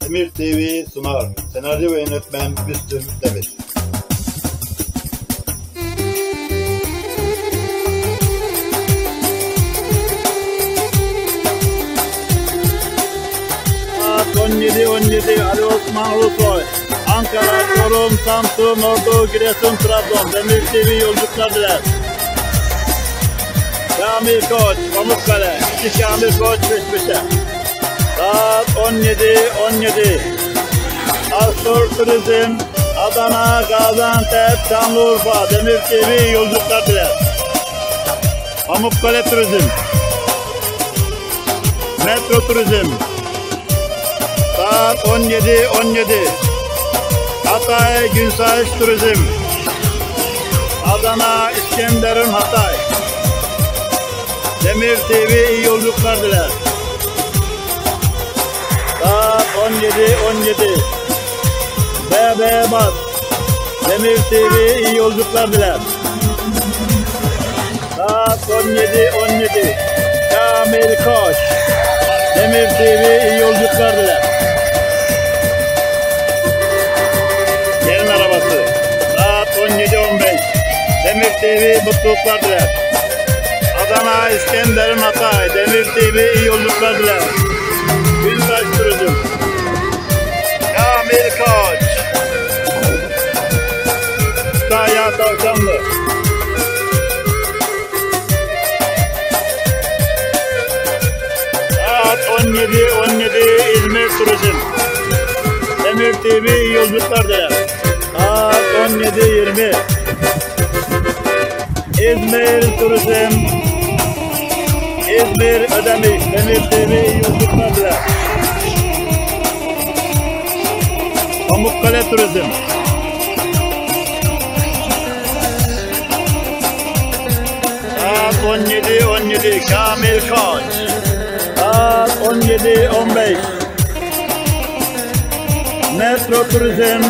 Emir TV sunar. Senaryo ve yönetmen Müslüm Demir. Saat 17:17 Ali Osman Ulusoy. Ankara, Çorum, Samsun, Ordu, Giresun, Trabzon. Emir TV yolculuklar diler. Kamil Koç, Pamukkale. 2 Kamil Koç peş peşe. Saat 17:17. Astor Turizm, Adana, Gaziantep, Şanlıurfa, Demir TV yolculuklar diler. Pamukkale Turizm, Metro Turizm. Saat 17:17. Hatay, Günsayiş Turizm, Adana, İskenderun, Hatay. Demir TV iyi yolculuklar diler. Saat 17:17. BB Bas, Demir TV iyi yolculuklar diler. Saat 17:17. Kamil Koç, Demir TV iyi yolculuklar diler. Gelin arabası. Saat 17:15. Demir TV mutluluklar diler. Adana, İskenderun, Hatay. Demir TV iyi yolculuklar diler. Günsayiş Turizm, Kamil Koç, Kütahya Tavşanlı. Saat 17:17. İzmir Turizm, Demir TV iyi yolculuklar diler. Saat 17:20. İzmir Turizm, İzmir Ödemiş, Demir TV iyi yolculuklar diler. Pamukkale Turizm, saat 17:17. Kamil Koç, saat 17:15. Metro Turizm,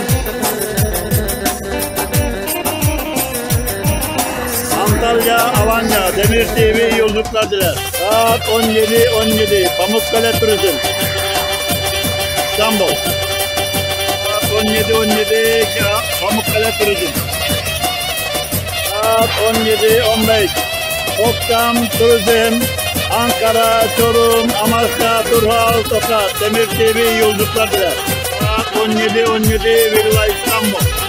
Antalya, Alanya, Demir TV iyi yolculuklar diler. Saat 17:17. Pamukkale Turizm, İstanbul. Saat 17:17. Pamukkale Turizm. Saat 17:15. Topkam Turizm, Ankara, Çorum, Amasya, Turhal, Tokat. Demir TV iyi yolculuklar diler. Saat 17:17. Villa İstanbul.